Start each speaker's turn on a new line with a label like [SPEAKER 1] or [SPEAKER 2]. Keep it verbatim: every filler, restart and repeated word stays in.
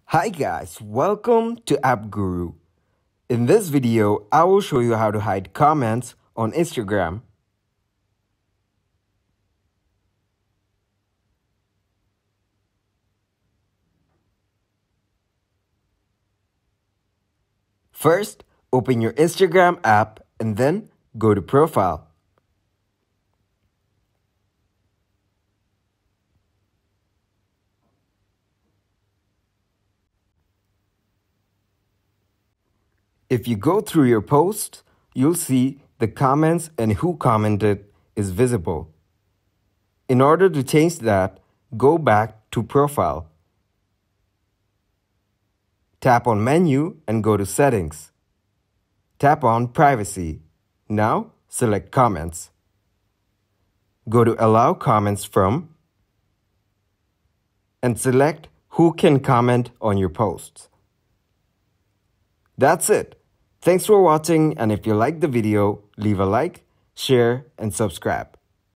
[SPEAKER 1] Hi guys, welcome to App Guru. In this video, I will show you how to hide comments on Instagram. First, open your Instagram app and then go to Profile. If you go through your posts, you'll see the comments and who commented is visible. In order to change that, go back to Profile. Tap on Menu and go to Settings. Tap on Privacy. Now, select Comments. Go to Allow Comments From and select who can comment on your posts. That's it. Thanks for watching, and if you liked the video, leave a like, share, and subscribe.